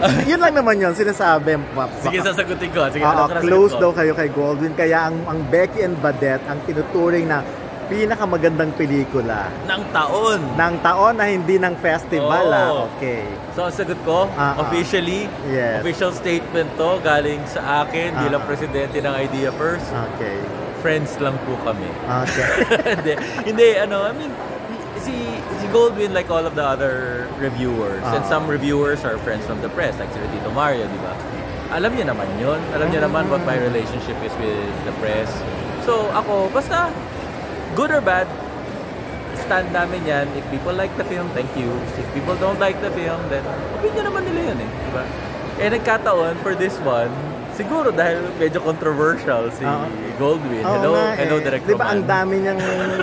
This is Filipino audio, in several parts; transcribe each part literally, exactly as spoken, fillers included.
Yun lang naman yun, sinasabi. Sige, sasagutin ko. Sige, uh, ano close daw kayo kay Goldwyn. Kaya ang, ang Becky and Badette ang tinuturing na pinakamagandang pelikula. Ng taon. Ng taon na hindi ng festival. Oh. Ah. Okay. So, ang sagot ko, uh, officially, yes. official statement to galing sa akin uh, bilang presidente ng Idea First. Okay. Friends lang po kami. Okay. hindi, hindi, ano, I mean, si, si Goldwyn, like all of the other reviewers, uh, and some reviewers are friends from the press, like si Tito Mario, di ba? Alam niya naman yun. Alam niya naman what my relationship is with the press. So, ako, basta, good or bad, stand namin yan. If people like the film, thank you. If people don't like the film, then opinion naman nila yun eh. Diba? Eh, nagkataon for this one, siguro dahil medyo controversial si uh, oh, Goldwyn. Hello, na, hello, eh. Direct Diba ang dami niyang...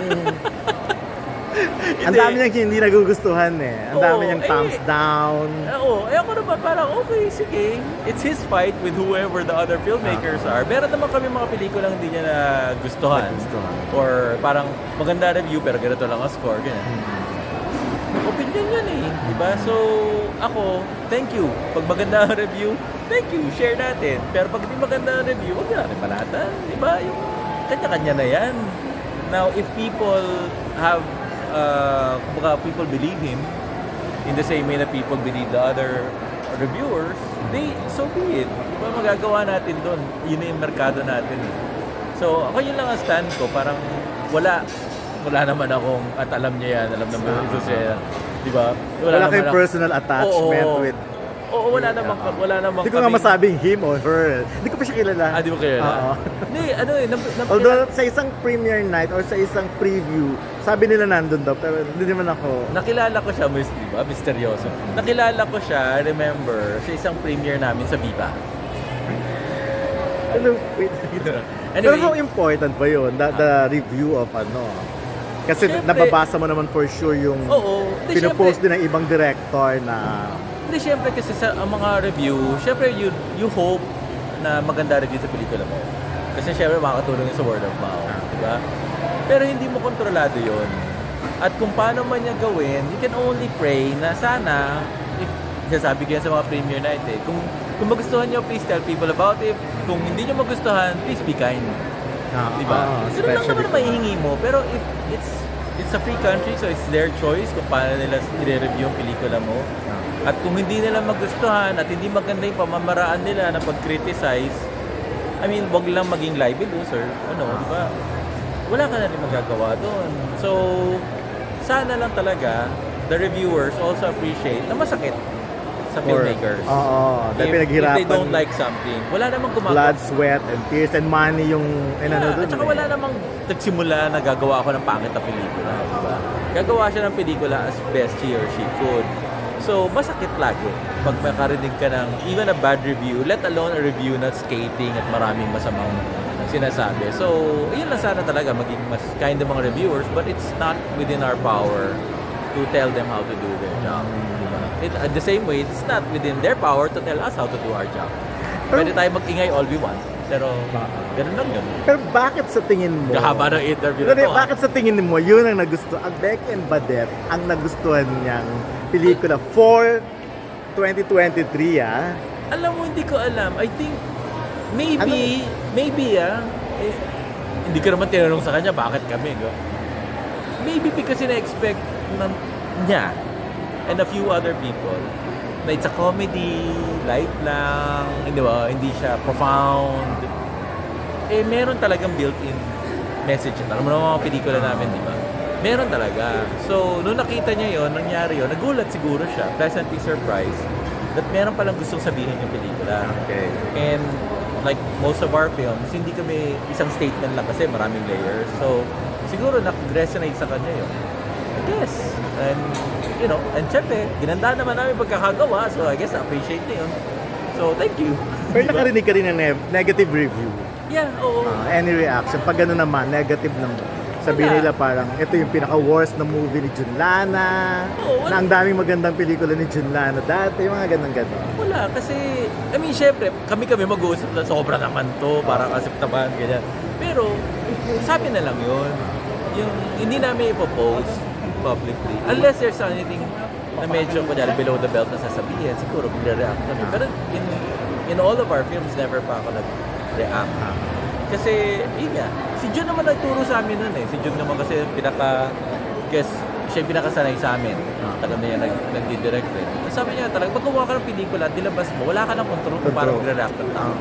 ang dami niyang hindi nagugustuhan eh. Ang dami oh, niyang thumbs eh, down. Oo, eh ako naman parang okay, sige. It's his fight with whoever the other filmmakers uh-huh. are. Meron naman kami mga pelikulang hindi niya nagustuhan. Nagustuhan. Or parang maganda review pero ganito lang ang score. Ganyan. Hmm. Opinion yan eh. Diba? So, ako, thank you. Pag maganda ang review, thank you. Share natin. Pero pag hindi maganda ang review, huwag natin balatan. Diba? Yung kanya-kanya na yan. Now, if people have Uh, kumbaga people believe him in the same way na people believe the other reviewers, they, so be it. Diba magagawa natin doon? Yun na yung merkado natin. So, ako yun lang ang stand ko. Parang wala, wala naman akong, at alam niya yan, alam naman ito siya. Diba? Wala, wala kayong personal attachment oo, with... Oo, wala namang, wala namang Hindi ko nga masabing him or her. Hindi ko pa siya kilala. Ah, di mo kilala? Hindi, ano eh. Nap- nap- Although sa isang premiere night or sa isang preview, sabi nila nandun daw, pero hindi naman ako. Nakilala ko siya, Miss Diba? Misteryoso. Nakilala ko siya, remember, sa isang premiere namin sa Viva. Ano, wait. Anyway, pero how important ba yun? The, the review of ano? Kasi syempre, nababasa mo naman for sure yung oo, pinopost din ng ibang director na... Hindi, syempre kasi sa ang mga review, syempre you, you hope na maganda review sa pelikula mo. Kasi syempre makakatulong yun sa word of mouth, diba? Pero hindi mo kontrolado yun. At kung paano man niya gawin, you can only pray na sana, if, sasabi ko yan sa mga premiere night eh, kung, kung magustuhan niyo, please tell people about it. Kung hindi niyo magustuhan, please be kind. Ah, diba? Ah, so lang naman maihingi mo, pero if it's it's a free country, so it's their choice kung paano nila i-review yung pelikula mo. At kung hindi nila magustuhan at hindi maganda yung pamamaraan nila na pag-criticize, I mean, wag lang maging libelous or ano, di ba? Wala ka na rin magagawa doon. So, sana lang talaga the reviewers also appreciate na masakit sa filmmakers. Oo, dahil pinaghirapan. If they don't like something, wala namang gumagawa. Blood, sweat, and tears, and money yung inano yeah, doon. At saka wala namang nagsimula na gagawa ako ng pangit na pelikula. Diba? Gagawa siya ng pelikula as best he or she could. So, masakit lagi pag makarinig ka ng even a bad review, let alone a review na skating at maraming masamang sinasabi. So, yun lang sana talaga maging mas kind ng mga reviewers, but it's not within our power to tell them how to do their job. Diba? It, at the same way, it's not within their power to tell us how to do our job. Pwede tayo mag-ingay all we want, pero ganun lang yun. Pero bakit sa tingin mo? Kahaba ng interview na to. Bakit sa tingin mo, yun ang nagustuhan, ang Becky and Badette, ang nagustuhan niyang pelikula for twenty twenty-three, ah? Alam mo, hindi ko alam. I think, maybe, ano? maybe, ah, eh, hindi ko naman tinanong sa kanya, bakit kami, go? Maybe because na-expect ng niya and a few other people na it's a comedy, light lang, hindi ba? Hindi siya profound. Eh, meron talagang built-in message. Alam mo naman mga pelikula namin, di ba? Meron talaga. So, nung nakita niya yon, nangyari yon, nagulat siguro siya, pleasantly surprised, that meron palang gustong sabihin yung pelikula. Okay. And like most of our films, hindi kami isang statement lang kasi maraming layers. So, siguro nag-resonate sa kanya yun. I guess. And, you know, and syempre, ginanda naman namin pagkakagawa, so I guess appreciate niya yun. So, thank you. Pero diba? Nakarinig ka rin ng ne- negative review. Yeah, oo. Uh, any reaction? Pag gano'n naman, negative naman. Sabihin nila parang, ito yung pinaka-worst na movie ni Junlana, oh, na ang daming magandang pelikula ni Junlana dati, yung mga ganun-ganun. Wala, kasi, I mean, syempre, kami-kami mag-uusap na sobra naman to, parang asip naman, ganyan. Pero, sabi na lang yun. Yung, hindi namin ipopost publicly. Unless there's anything na medyo, kunyari, below the belt na sasabihin, siguro magre-react kami. Pero in, in all of our films, never pa ako nag-react. Kasi, yun nga, si Jun naman nagturo sa amin nun eh. Si Jun naman kasi pinaka, guess, siya yung pinakasanay sa amin. Tagal na yan nag, nag-direct eh. Sabi niya talaga, pag gumawa ka ng pelikula at dilabas mo, wala ka ng control kung parang magre-react ng tao.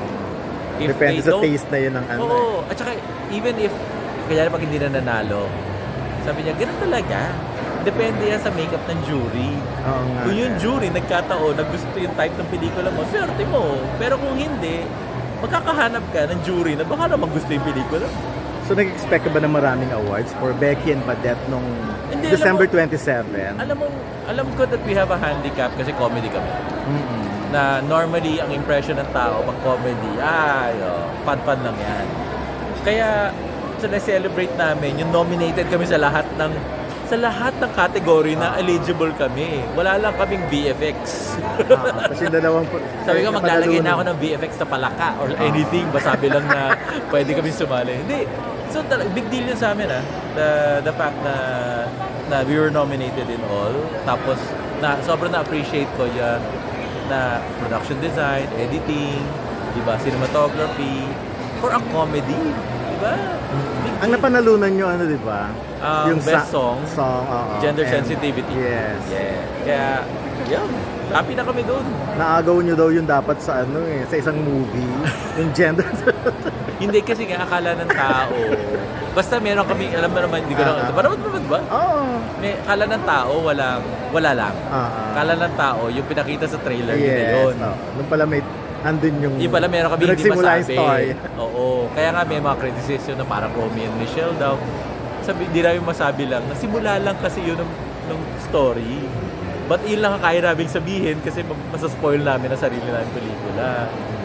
If depende sa taste na yun ng ano. Oo, eh. At saka, even if, kaya pag hindi na nanalo, sabi niya, ganun talaga. Depende yan sa makeup ng jury. Oo nga. Kung yung jury nagkataon, naggusto yung type ng pelikula mo, swerte mo. Pero kung hindi, magkakahanap ka ng jury na baka naman gusto yung pelikula. So, nag-expect ka ba ng maraming awards for Becky and Badette nung hindi, December alam mo, twenty-seven? Alam mo, alam ko that we have a handicap kasi comedy kami. Mm-hmm. Na normally, ang impression ng tao pag comedy, ay, oh, fun-fun lang yan. Kaya, so na-celebrate namin, yung nominated kami sa lahat ng sa lahat ng category na eligible kami. Wala lang kaming V F X. Ah, kasi dalawang... Sabi ko, maglalagay na ako ng V F X na palaka or anything. Masabi lang na pwede kami sumali. Hindi. So, big deal yun sa amin, ah. The, the fact na, na we were nominated in all. Tapos, na, sobrang na-appreciate ko yan na production design, editing, diba, cinematography, for a comedy. Diba? Ang napanalunan nyo, ano, diba? Um, yung best song, song uh, gender and, sensitivity. Yes. Yeah. Kaya, yun. Happy na kami doon. Naagaw nyo daw yun dapat sa ano eh, sa isang movie. Yung gender. Hindi kasi nga akala ng tao. Basta meron kami, alam mo naman, hindi ko lang, parang naman ba? Oo. May, akala ng tao, walang, wala lang. Uh-huh. Akala ng tao, yung pinakita sa trailer, yes, yun yun. Oh. Nung pala may, andun yung, yung pala meron kami hindi masabi. Story. Oo. Kaya nga may mga criticism na parang Romeo and Michelle daw. Sabi, di namin masabi lang, nasimula lang kasi yun ng, ng story. But yun lang ang kaya namin sabihin kasi masaspoil namin ang sarili namin pelikula.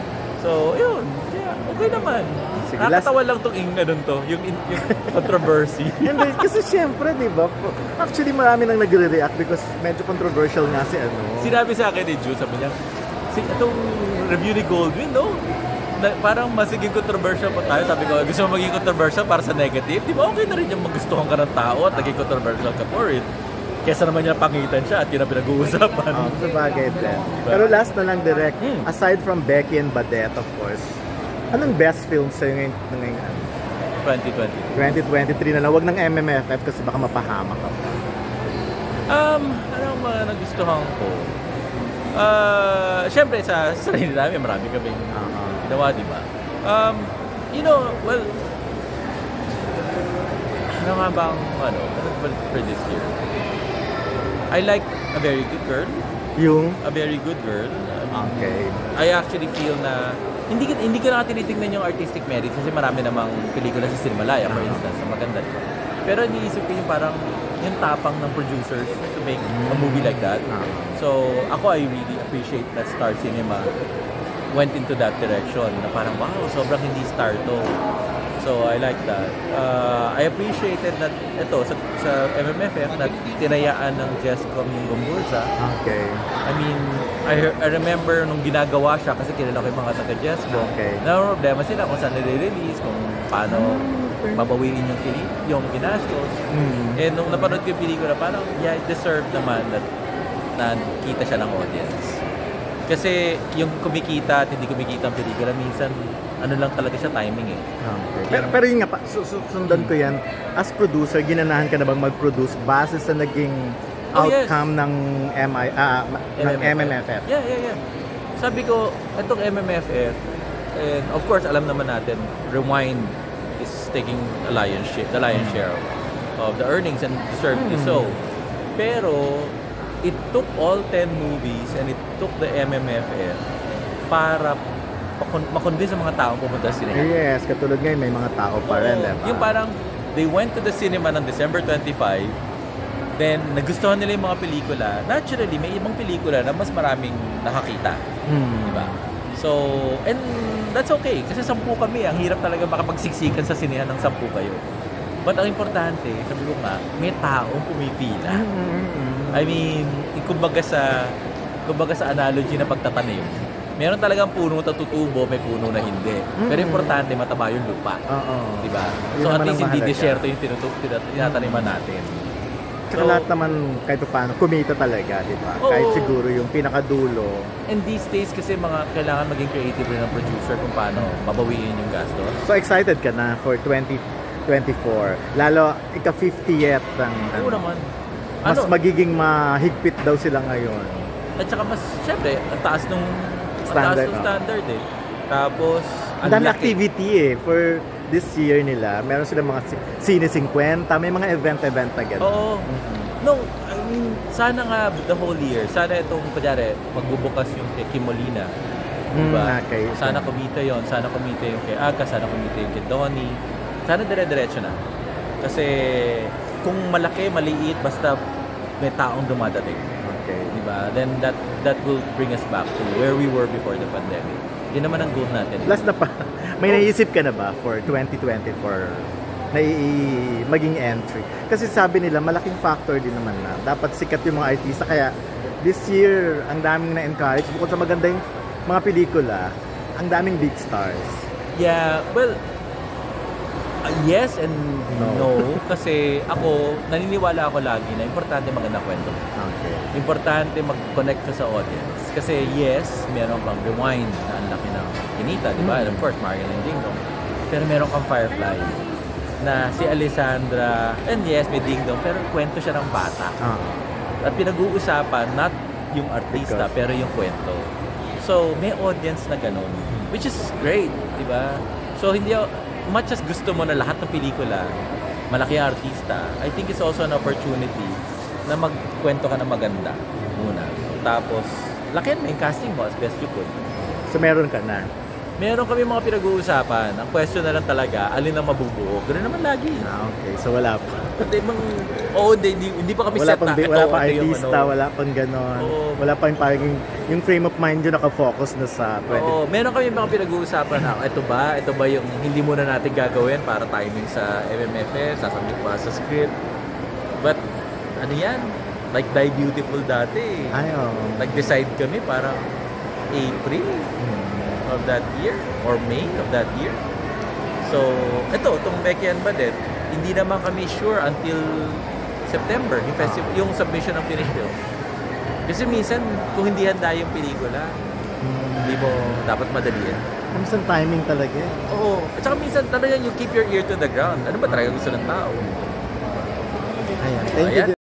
So, yun. Kaya, okay naman. Sige, nakakatawa last... lang itong yung, ano to, yung, yung controversy. Hindi, kasi syempre, di ba? Actually, marami nang nagre-react because medyo controversial nga si ano. Sinabi sa akin ni Ju, sabi niya, si, itong review ni Goldwyn, no? Na, parang masiging controversial pa tayo. Sabi ko, gusto mo maging controversial para sa negative? Di ba okay na rin yung magustuhan ka ng tao at naging controversial ka for it? Kesa naman niya pangitan siya at yun ang pinag-uusapan. Oh, sa bagay din. Pero last na lang direct, hmm. aside from Becky and Badette, of course, anong best film sa'yo ngayon? ngayon? twenty twenty. twenty twenty-three na lang. Huwag ng M M F F kasi baka mapahamak ka. Um, anong mga nagustuhan ko? Uh, Siyempre, sa sarili namin, marami kaming uh-huh. ginawa, di ba? Um, you know, well, ano nga bang, ano, for this year? I like A Very Good Girl. Yung? A Very Good Girl. I mean, okay. I actually feel na hindi hindi ko na tinitingnan yung artistic merit kasi marami namang pelikula sa Cinemalaya, for instance, na maganda. Pero iniisip ko yung parang yung tapang ng producers to make a movie like that. So, ako, I really appreciate that Star Cinema went into that direction na parang, wow, sobrang hindi star to. So, I like that. Uh, I appreciated that ito, sa, sa M M F F, na tinayaan ng Jescom yung Gomburza. Okay. I mean, I, I remember nung ginagawa siya, kasi kilala ko yung mga taga-Jescom. Okay. Na problema sila kung saan nire-release, kung paano babawiin yung, yung ginastos. Mm. And nung napanood ko yung pelikula, parang, yeah, it deserved naman that na kita siya ng audience. Kasi yung kumikita at hindi kumikita ang pelikula, minsan, ano lang talaga siya, timing eh. Okay. Pero, pero yun nga, pa, sundan ko yan, as producer, ginanahan ka na bang mag-produce base sa naging oh, outcome yes. ng M I, ah, ng M M F F? Yeah, yeah, yeah. Sabi ko, itong M M F F, and of course, alam naman natin, Rewind is taking a lion's share, the lion's share of, of the earnings and deservedly mm. so. Pero, it took all ten movies and it took the M M F F para makonvince ang mga tao pumunta sa cinema. Yes, katulad ngayon may mga tao pa rin, diba? Yung parang, they went to the cinema ng December twenty-five, then nagustuhan nila yung mga pelikula. Naturally, may ibang pelikula na mas maraming nakakita. Hmm. Diba? So, and that's okay. Kasi sampu kami. Ang hirap talaga makapagsiksikan sa sinehan ng sampu kayo. But ang importante, sabi ko nga, may taong pumipila. Mm-hmm. I mean, kumbaga sa, kumbaga sa analogy na pagtatanim, meron talagang puno na tutubo, may puno na hindi. Mm-hmm. Pero importante, mataba yung lupa. Uh-oh. Diba? So at least hindi desierto yung tinataniman natin. Tsaka So, lahat naman kahit pa paano, kumita talaga, di ba? Oo. Kahit siguro yung pinakadulo. And these days kasi mga kailangan maging creative rin ng producer kung paano mabawiin yung gastos. So excited ka na for twenty twenty-four. Lalo, ika-fiftieth ng Oo ano, naman. mas Ano? magiging mahigpit daw sila ngayon. At saka mas, syempre, ang taas nung ang taas Standard, nung oh. standard eh. Tapos, Ang dami laki. activity eh. For this year nila, meron sila mga si- Sine fifty, may mga event-event na gano'n. Oo. No, I mean, sana nga the whole year, sana itong, kunyari, magbubukas yung kay Kim Molina. Diba? Mm, okay. Sana kumita yon, sana kumita yung kay Aga, sana kumita yung kay Donnie. Sana dire-diretso na. Kasi kung malaki, maliit, basta may taong dumadating. Okay. Diba? Then that that will bring us back to where we were before the pandemic. Yun naman ang goal natin. Last na pa, may Oh. naisip ka na ba for twenty twenty-four na i- maging entry? Kasi sabi nila, malaking factor din naman na dapat sikat yung mga artista. Kaya this year, ang daming na-encourage. Bukod sa maganda yung mga pelikula, ang daming big stars. Yeah, well, uh, yes and No. no. Kasi ako, naniniwala ako lagi na importante maganda kwento. Okay. Importante mag-connect ka sa audience. Kasi yes, meron kang Rewind na ang laki ng kinita, di ba? And of course, Mario and Ding Dong. Pero meron kang Firefly na si Alessandra, and yes, may Ding Dong, pero kwento siya ng bata. Ah. At pinag-uusapan, not yung artista, Because- pero yung kwento. So, may audience na ganun. Which is great, di ba? So, hindi ako, much as gusto mo na lahat ng pelikula, malaki ang artista, I think it's also an opportunity na magkwento ka na maganda muna. Tapos, lakihan mo yung casting mo as best you could. So meron ka na. Meron kami mga pinag-uusapan. Ang question na lang talaga, alin ang mabubuo? Ganoon naman lagi. Ah, okay. So wala pa. Hindi bang, oo, hindi, hindi, hindi pa kami Wala set pang, na. Ito, wala pang ito yung artista, ano. wala pang ganon. Oo. Wala pang parang yung, yung frame of mind yun nakafocus na sa twenty. Oo, meron kami mga pinag-uusapan na, ito ba, ito ba yung hindi muna natin gagawin para timing sa M M F F, sasabit pa sa script. But, ano yan? Like Die Beautiful dati. Ay, oh. Nag-decide kami parang April of that year or May of that year. So, ito, itong Becky and Badet, hindi naman kami sure until September, yung, festival, yung submission ng finished film. Kasi minsan, kung hindi handa yung pelikula, hindi mo dapat madaliin. Minsan timing talaga eh. Oo. At saka minsan talaga you keep your ear to the ground. Ano ba talaga gusto ng tao? Ayan. Thank you. Ayan.